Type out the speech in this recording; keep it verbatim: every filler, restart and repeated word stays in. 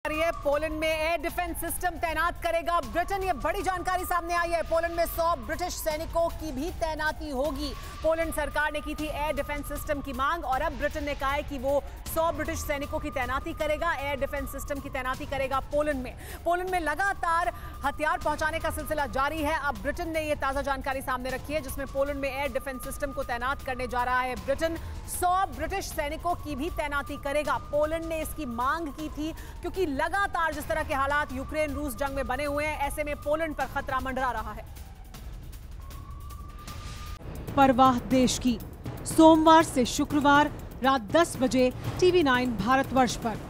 रही है। पोलैंड में एयर डिफेंस सिस्टम तैनात करेगा ब्रिटेन। ये बड़ी जानकारी सामने आई है। पोलैंड में सौ ब्रिटिश सैनिकों की भी तैनाती होगी। पोलैंड सरकार ने की थी एयर डिफेंस सिस्टम की मांग और अब ब्रिटेन ने कहा है कि वो सौ ब्रिटिश सैनिकों की तैनाती करेगा, एयर डिफेंस सिस्टम की तैनाती करेगा पोलैंड में। पोलैंड में लगातार हथियार पहुंचाने का सिलसिला जारी है। अब ब्रिटेन ने ये ताजा जानकारी सामने रखी है जिसमें पोलैंड में एयर डिफेंस सिस्टम को तैनात करने जा रहा है ब्रिटेन। सौ ब्रिटिश सैनिकों की भी तैनाती करेगा। पोलैंड ने इसकी मांग की थी क्योंकि लगातार जिस तरह के हालात यूक्रेन रूस जंग में बने हुए हैं, ऐसे में पोलैंड पर खतरा मंडरा रहा है। परवाह देश की, सोमवार से शुक्रवार रात दस बजे टीवी नाइन भारतवर्ष पर।